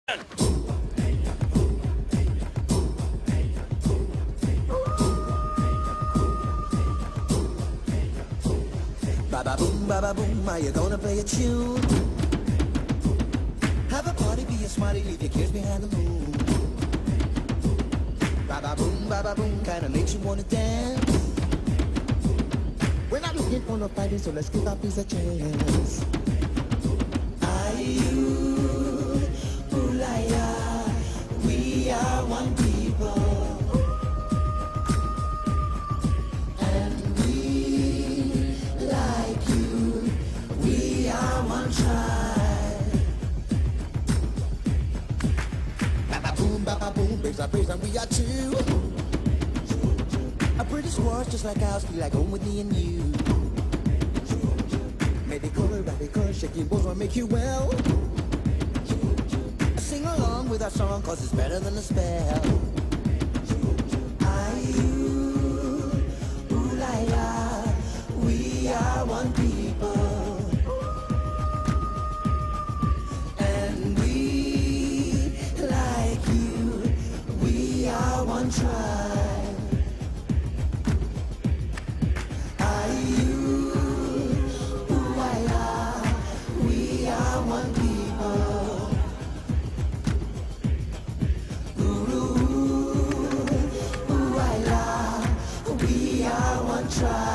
Baba boom, are you gonna play a tune? Have a party, be a smarty, leave your kids behind the moon. Baba boom, kinda makes you wanna dance. We're not looking for no fighting, so let's give our piece a chance. Ooh-la-ya, we are one people. Baba boom, brings our praise and we are two. A British wars just like ours, feel like home with me and you. Medical, radical, shaking balls will make you well. Sing along with our song, cause it's better than a spell. Ooh-la-la, we are one people. One tribe. Ooh-la-la, we are one people. Ooh-la-la, we are one tribe.